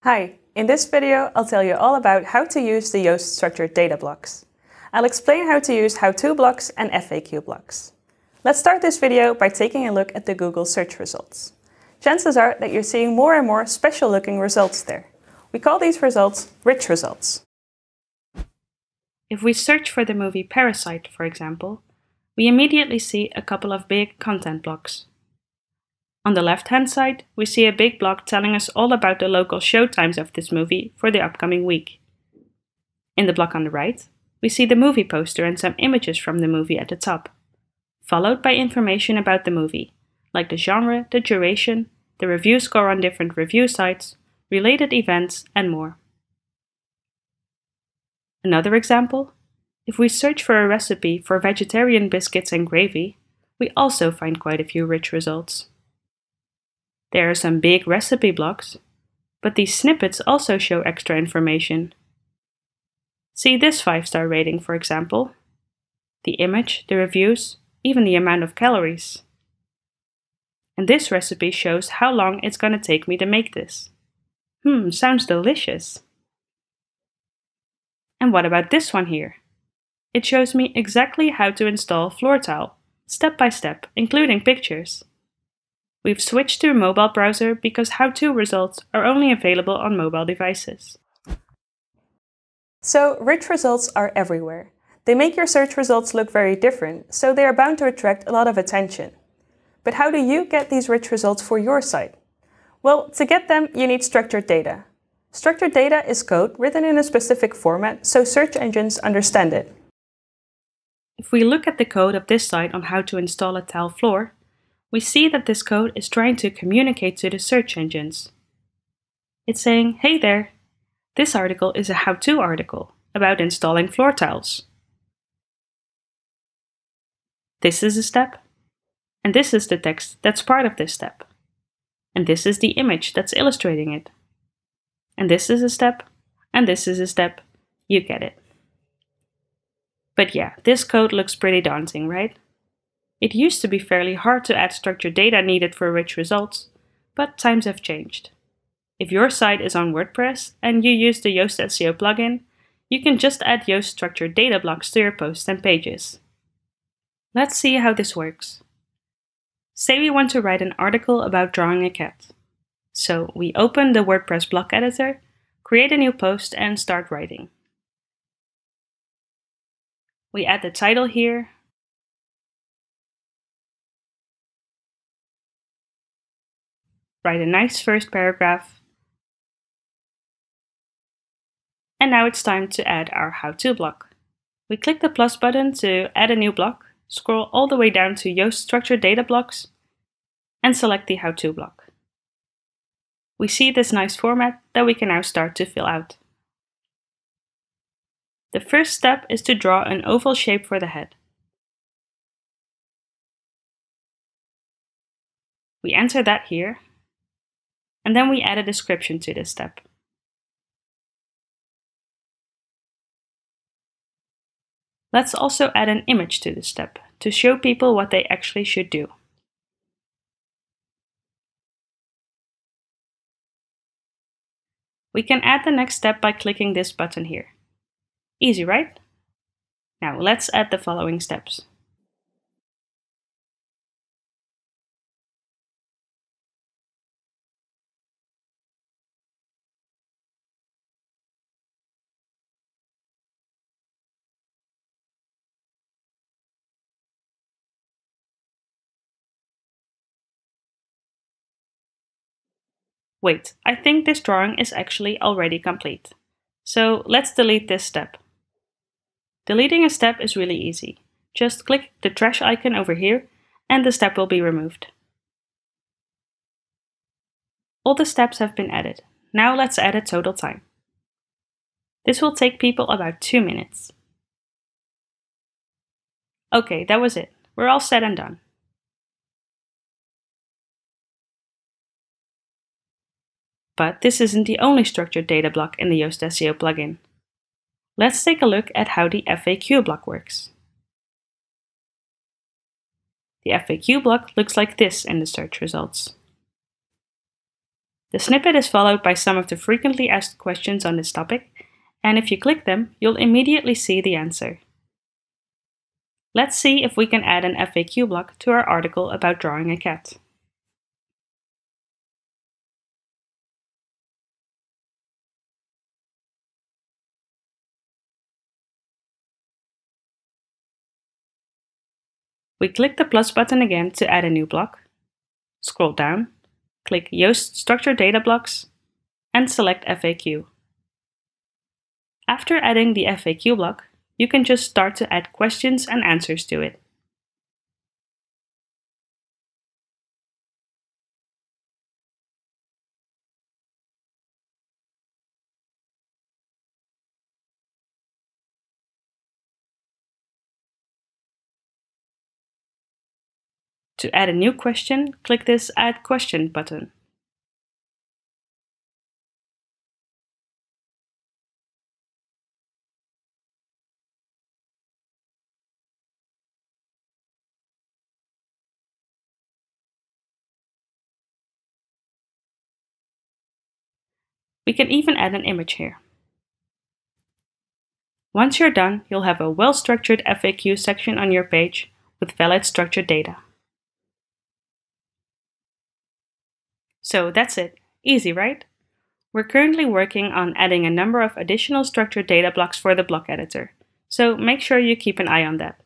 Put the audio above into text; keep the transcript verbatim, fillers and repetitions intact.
Hi, in this video I'll tell you all about how to use the Yoast structured data blocks. I'll explain how to use how-to blocks and F A Q blocks. Let's start this video by taking a look at the Google search results. Chances are that you're seeing more and more special looking results there. We call these results rich results. If we search for the movie Parasite, for example, we immediately see a couple of big content blocks. On the left-hand side, we see a big block telling us all about the local showtimes of this movie for the upcoming week. In the block on the right, we see the movie poster and some images from the movie at the top, followed by information about the movie, like the genre, the duration, the review score on different review sites, related events, and more. Another example, if we search for a recipe for vegetarian biscuits and gravy, we also find quite a few rich results. There are some big recipe blocks, but these snippets also show extra information. See this five star rating, for example. The image, the reviews, even the amount of calories. And this recipe shows how long it's going to take me to make this. Hmm, sounds delicious. And what about this one here? It shows me exactly how to install floor tile, step by step, including pictures. We've switched to a mobile browser because how-to results are only available on mobile devices. So, rich results are everywhere. They make your search results look very different, so they are bound to attract a lot of attention. But how do you get these rich results for your site? Well, to get them, you need structured data. Structured data is code written in a specific format, so search engines understand it. If we look at the code of this site on how to install a tile floor, we see that this code is trying to communicate to the search engines. It's saying, hey there, this article is a how-to article about installing floor tiles. This is a step, and this is the text that's part of this step. And this is the image that's illustrating it. And this is a step, and this is a step. You get it. But yeah, this code looks pretty daunting, right? It used to be fairly hard to add structured data needed for rich results, but times have changed. If your site is on WordPress and you use the Yoast S E O plugin, you can just add Yoast structured data blocks to your posts and pages. Let's see how this works. Say we want to write an article about drawing a cat. So we open the WordPress block editor, create a new post, and start writing. We add the title here, write a nice first paragraph, and now it's time to add our how-to block. We click the plus button to add a new block, scroll all the way down to Yoast structured data blocks, and select the how-to block. We see this nice format that we can now start to fill out. The first step is to draw an oval shape for the head. We enter that here, and then we add a description to this step. Let's also add an image to this step to show people what they actually should do. We can add the next step by clicking this button here. Easy, right? Now let's add the following steps. Wait, I think this drawing is actually already complete. So let's delete this step. Deleting a step is really easy. Just click the trash icon over here and the step will be removed. All the steps have been added. Now let's add a total time. This will take people about two minutes. Okay, that was it. We're all set and done. But this isn't the only structured data block in the Yoast S E O plugin. Let's take a look at how the F A Q block works. The F A Q block looks like this in the search results. The snippet is followed by some of the frequently asked questions on this topic, and if you click them, you'll immediately see the answer. Let's see if we can add an F A Q block to our article about drawing a cat. We click the plus button again to add a new block, scroll down, click Yoast Structured Data Blocks, and select F A Q. After adding the F A Q block, you can just start to add questions and answers to it. To add a new question, click this Add Question button. We can even add an image here. Once you're done, you'll have a well-structured F A Q section on your page with valid structured data. So that's it. Easy, right? We're currently working on adding a number of additional structured data blocks for the block editor, so make sure you keep an eye on that.